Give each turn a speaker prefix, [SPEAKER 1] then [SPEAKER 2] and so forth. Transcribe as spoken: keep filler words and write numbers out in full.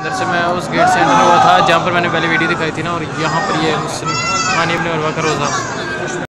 [SPEAKER 1] इधर से मैं उस गेट से एंटर हुआ था जहाँ पर मैंने पहले वीडियो दिखाई थी ना, और यहाँ पर ये हानी इब्न उरवा का रोज़ा।